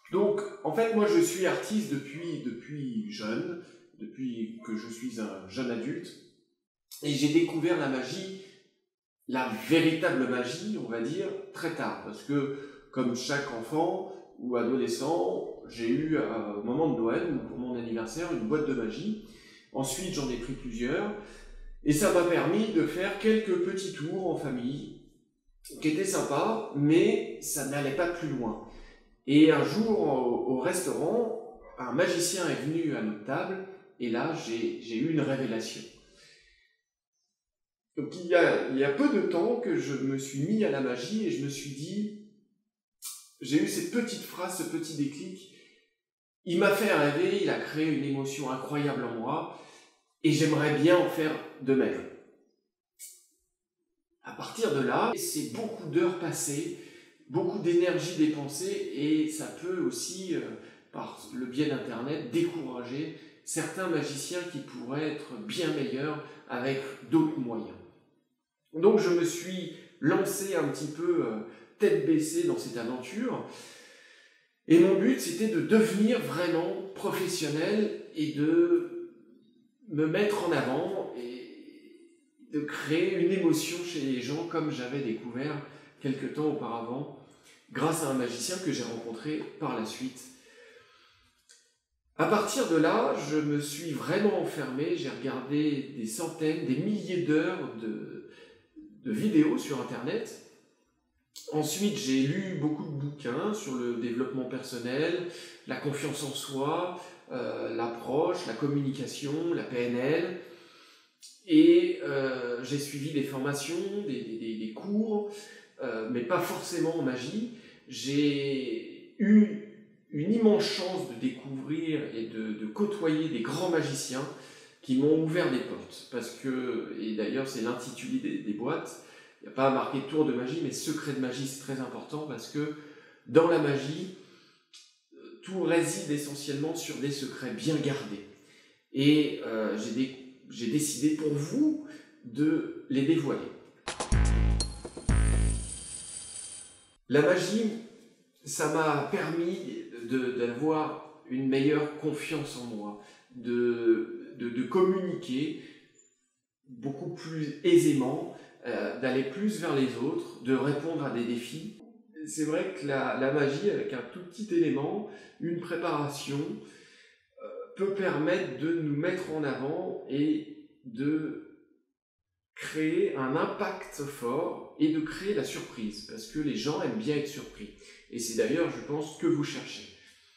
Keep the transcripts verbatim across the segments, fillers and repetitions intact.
Donc, en fait, moi, je suis artiste depuis, depuis jeune, depuis que je suis un jeune adulte, et j'ai découvert la magie, la véritable magie, on va dire, très tard, parce que, comme chaque enfant ou adolescent, j'ai eu, euh, au moment de Noël, ou pour mon anniversaire, une boîte de magie. Ensuite, j'en ai pris plusieurs, et ça m'a permis de faire quelques petits tours en famille, qui étaient sympas, mais ça n'allait pas plus loin. Et un jour, au, au restaurant, un magicien est venu à notre table, et là, j'ai, j'ai eu une révélation. Donc il y, a, il y a peu de temps que je me suis mis à la magie, et je me suis dit, j'ai eu cette petite phrase, ce petit déclic, il m'a fait rêver, il a créé une émotion incroyable en moi, et j'aimerais bien en faire de même. À partir de là, c'est beaucoup d'heures passées, beaucoup d'énergie dépensée, et ça peut aussi, euh, par le biais d'Internet, décourager certains magiciens qui pourraient être bien meilleurs avec d'autres moyens. Donc je me suis lancé un petit peu euh, tête baissée dans cette aventure, et mon but c'était de devenir vraiment professionnel et de me mettre en avant et de créer une émotion chez les gens comme j'avais découvert quelque temps auparavant grâce à un magicien que j'ai rencontré par la suite. À partir de là, je me suis vraiment enfermé, j'ai regardé des centaines, des milliers d'heures de, de vidéos sur Internet. Ensuite, j'ai lu beaucoup de bouquins sur le développement personnel, la confiance en soi, euh, l'approche, la communication, la P N L. Et euh, j'ai suivi des formations, des, des, des cours, euh, mais pas forcément en magie. J'ai eu une immense chance de découvrir et de, de côtoyer des grands magiciens qui m'ont ouvert des portes. Parce que, et d'ailleurs c'est l'intitulé des, des boîtes, il n'y a pas marqué tour de magie, mais secret de magie, c'est très important parce que dans la magie, tout réside essentiellement sur des secrets bien gardés. Et euh, j'ai, dé, j'ai décidé pour vous de les dévoiler. La magie, ça m'a permis de, d'avoir une meilleure confiance en moi, de, de, de communiquer beaucoup plus aisément, euh, d'aller plus vers les autres, de répondre à des défis. C'est vrai que la, la magie, avec un tout petit élément, une préparation, euh, peut permettre de nous mettre en avant et de créer un impact fort et de créer la surprise, parce que les gens aiment bien être surpris. Et c'est d'ailleurs, je pense, ce que vous cherchez.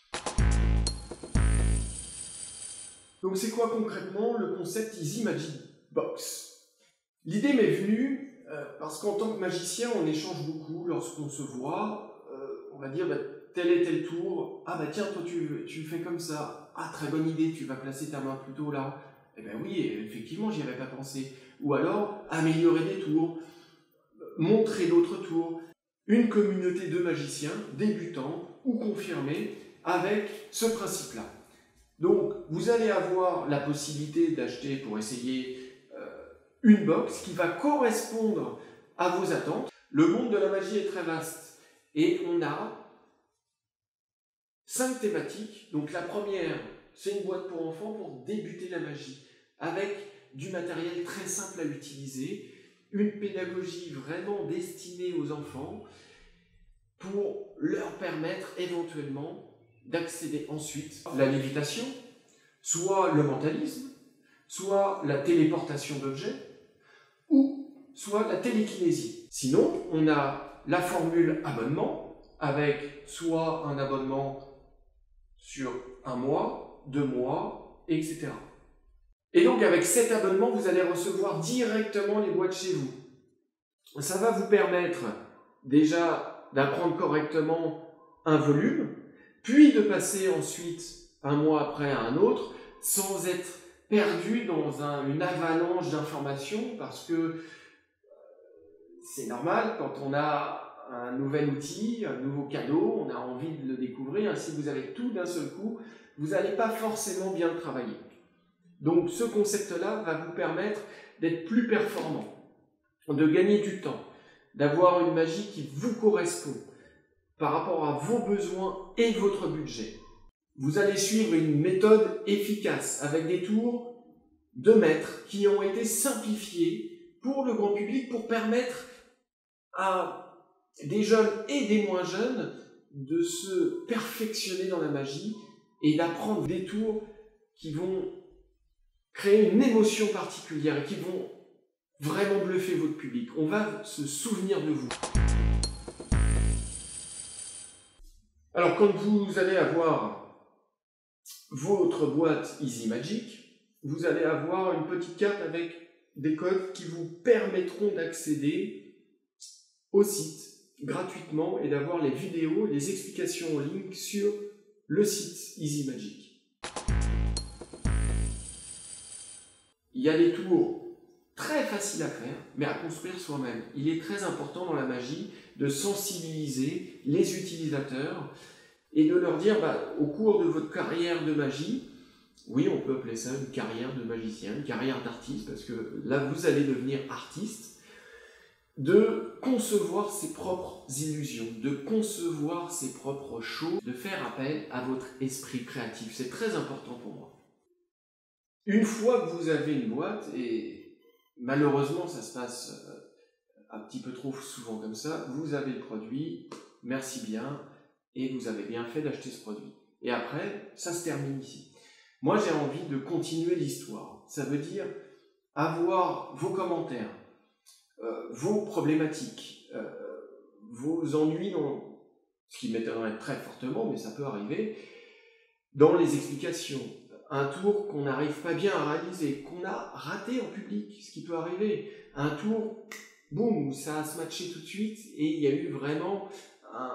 Donc c'est quoi concrètement le concept Easy Magic Box? L'idée m'est venue euh, parce qu'en tant que magicien, on échange beaucoup lorsqu'on se voit. Euh, on va dire, bah, tel est tel tour. Ah bah tiens, toi tu, tu fais comme ça. Ah, très bonne idée, tu vas placer ta main plutôt là. Eh bien oui, effectivement, j'y avais pas pensé. Ou alors, améliorer des tours, montrer d'autres tours. Une communauté de magiciens, débutants ou confirmés, avec ce principe-là. Donc, vous allez avoir la possibilité d'acheter pour essayer euh, une box qui va correspondre à vos attentes. Le monde de la magie est très vaste et on a cinq thématiques. Donc, la première, c'est une boîte pour enfants pour débuter la magie avec du matériel très simple à utiliser, une pédagogie vraiment destinée aux enfants pour leur permettre éventuellement d'accéder ensuite à la lévitation, soit le mentalisme, soit la téléportation d'objets, ou soit la télékinésie. Sinon, on a la formule abonnement, avec soit un abonnement sur un mois, deux mois, et cetera. Et donc avec cet abonnement, vous allez recevoir directement les boîtes chez vous. Ça va vous permettre déjà d'apprendre correctement un volume, puis de passer ensuite un mois après à un autre, sans être perdu dans un, une avalanche d'informations, parce que c'est normal, quand on a un nouvel outil, un nouveau cadeau, on a envie de le découvrir, si vous avez tout d'un seul coup, vous n'allez pas forcément bien le travailler. Donc ce concept-là va vous permettre d'être plus performant, de gagner du temps, d'avoir une magie qui vous correspond. par rapport à vos besoins et votre budget. Vous allez suivre une méthode efficace avec des tours de maître qui ont été simplifiés pour le grand public pour permettre à des jeunes et des moins jeunes de se perfectionner dans la magie et d'apprendre des tours qui vont créer une émotion particulière et qui vont vraiment bluffer votre public. On va se souvenir de vous. Alors, quand vous allez avoir votre boîte Easy Magic, vous allez avoir une petite carte avec des codes qui vous permettront d'accéder au site gratuitement et d'avoir les vidéos et les explications en ligne sur le site Easy Magic. Il y a des tours très faciles à faire, mais à construire soi-même. Il est très important dans la magie de sensibiliser les utilisateurs et de leur dire, bah, au cours de votre carrière de magie, oui, on peut appeler ça une carrière de magicien, une carrière d'artiste, parce que là, vous allez devenir artiste, de concevoir ses propres illusions, de concevoir ses propres choses, de faire appel à votre esprit créatif. C'est très important pour moi. Une fois que vous avez une boîte, et malheureusement ça se passe un petit peu trop souvent comme ça, vous avez le produit, merci bien, et vous avez bien fait d'acheter ce produit. Et après, ça se termine ici. Moi j'ai envie de continuer l'histoire. Ça veut dire avoir vos commentaires, Euh, vos problématiques, euh, vos ennuis, dans, ce qui m'étonnerait très fortement, mais ça peut arriver, dans les explications. Un tour qu'on n'arrive pas bien à réaliser, qu'on a raté en public, ce qui peut arriver. Un tour, boum, ça a se matché tout de suite, et il y a eu vraiment un,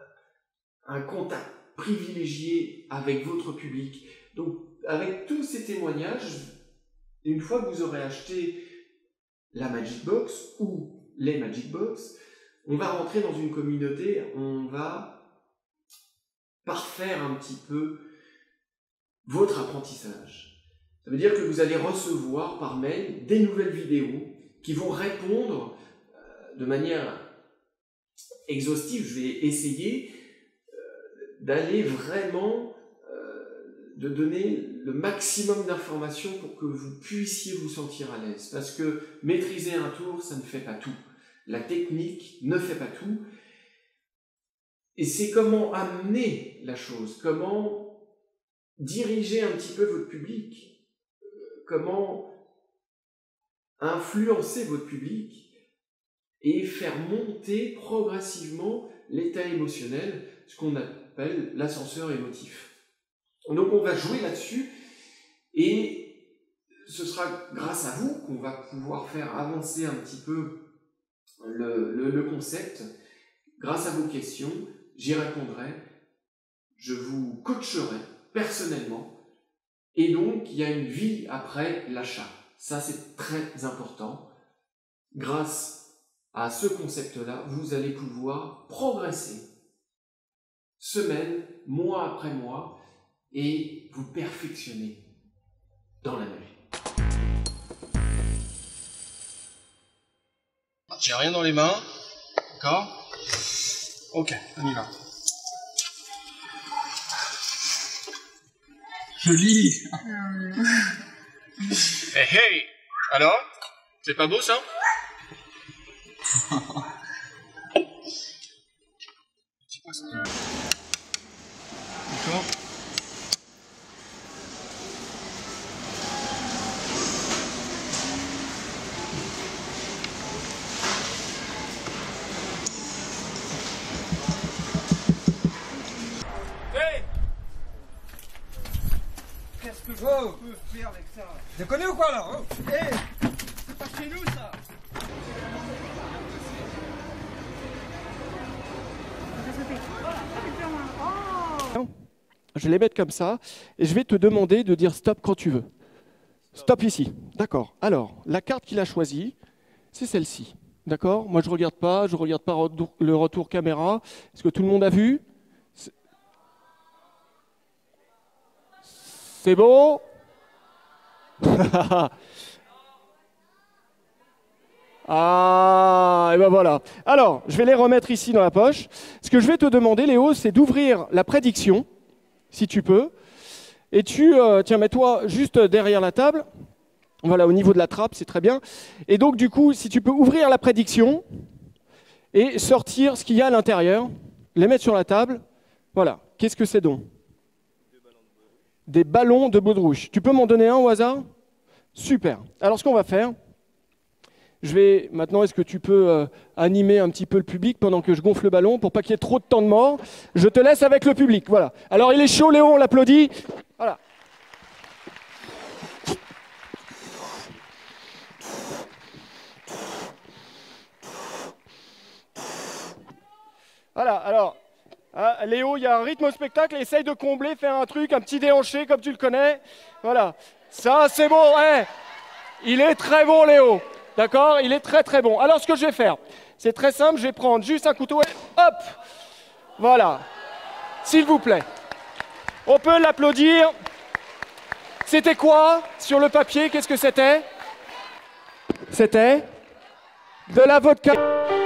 un contact privilégié avec votre public. Donc, avec tous ces témoignages, une fois que vous aurez acheté la Magic Box ou les Magic Box, on va rentrer dans une communauté, on va parfaire un petit peu votre apprentissage. Ça veut dire que vous allez recevoir par mail des nouvelles vidéos qui vont répondre de manière exhaustive. Je vais essayer d'aller vraiment, de donner le maximum d'informations pour que vous puissiez vous sentir à l'aise. Parce que maîtriser un tour, ça ne fait pas tout. La technique ne fait pas tout. Et c'est comment amener la chose, comment diriger un petit peu votre public, comment influencer votre public et faire monter progressivement l'état émotionnel, ce qu'on appelle l'ascenseur émotif. Donc on va jouer là-dessus et ce sera grâce à vous qu'on va pouvoir faire avancer un petit peu le, le, le concept. Grâce à vos questions, j'y répondrai, je vous coacherai personnellement et donc il y a une vie après l'achat. Ça c'est très important. Grâce à ce concept-là, vous allez pouvoir progresser semaine, mois après mois, et vous perfectionner dans la magie. J'ai rien dans les mains, d'accord? Ok, on y va. Je lis. Hey hey. Alors? C'est pas beau ça? C'est quoi ça? D'accord. Qu'est-ce que je oh. peux faire avec ça? Tu connais ou quoi là? Oh. Hey, c'est pas chez nous ça. Je vais les mettre comme ça et je vais te demander de dire stop quand tu veux. Stop ici. D'accord. Alors, la carte qu'il a choisie, c'est celle-ci. D'accord? Moi, je ne regarde pas, je ne regarde pas le retour caméra. Est-ce que tout le monde a vu? C'est bon? Ah, et ben voilà. Alors, je vais les remettre ici dans la poche. Ce que je vais te demander, Léo, c'est d'ouvrir la prédiction, si tu peux. Et tu, euh, tiens, mets-toi juste derrière la table. Voilà, au niveau de la trappe, c'est très bien. Et donc, du coup, si tu peux ouvrir la prédiction et sortir ce qu'il y a à l'intérieur, les mettre sur la table. Voilà. Qu'est-ce que c'est donc? Des ballons de baudruche. Tu peux m'en donner un au hasard? Super. Alors, ce qu'on va faire, je vais maintenant, est-ce que tu peux euh, animer un petit peu le public pendant que je gonfle le ballon pour pas qu'il y ait trop de temps de mort? Je te laisse avec le public. Voilà. Alors, il est chaud, Léo, on l'applaudit. Voilà. Voilà, alors, hein, Léo, il y a un rythme au spectacle, essaye de combler, faire un truc, un petit déhanché comme tu le connais. Voilà, ça c'est bon, hey, il est très bon Léo, d'accord? Il est très très bon. Alors ce que je vais faire, c'est très simple, je vais prendre juste un couteau et hop, voilà, s'il vous plaît. On peut l'applaudir. C'était quoi sur le papier? Qu'est-ce que c'était? C'était de la vodka.